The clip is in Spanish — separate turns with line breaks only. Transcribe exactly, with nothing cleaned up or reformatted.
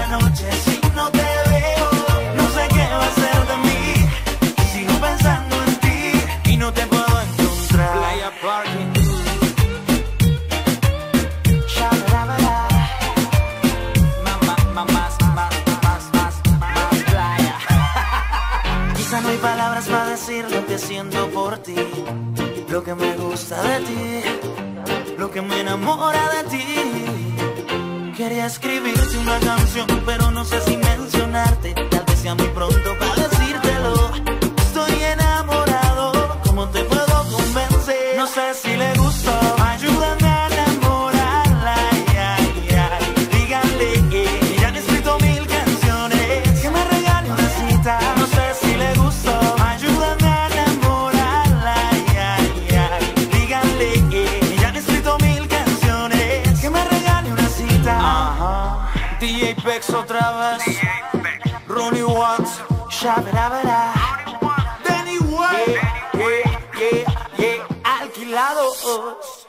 noche si no te veo. No sé qué va a ser de mí. Sigo pensando en ti y no te puedo encontrar. Playa Parking. Quizá no hay palabras para decir lo que siento por ti, lo que me gusta de ti, lo que me enamora de ti. Quería escribirte una canción, pero no sé si mencionarte. Tal vez sea muy pronto para decírtelo. Estoy enamorado, ¿cómo te puedo convencer? No sé si le gustó, ayúdame a enamorarla. Ay, ay, ay. Díganle que ya han escrito mil canciones, que me regale una cita. No sé si le gustó, ayúdame a enamorarla. Ay, ay, ay. Díganle que ya han escrito mil canciones, que me regale una cita. Ajá. D J Pex otra vez, Ronnie Watts, Shabra, Danny Way, yeah, yeah, yeah, alquilados.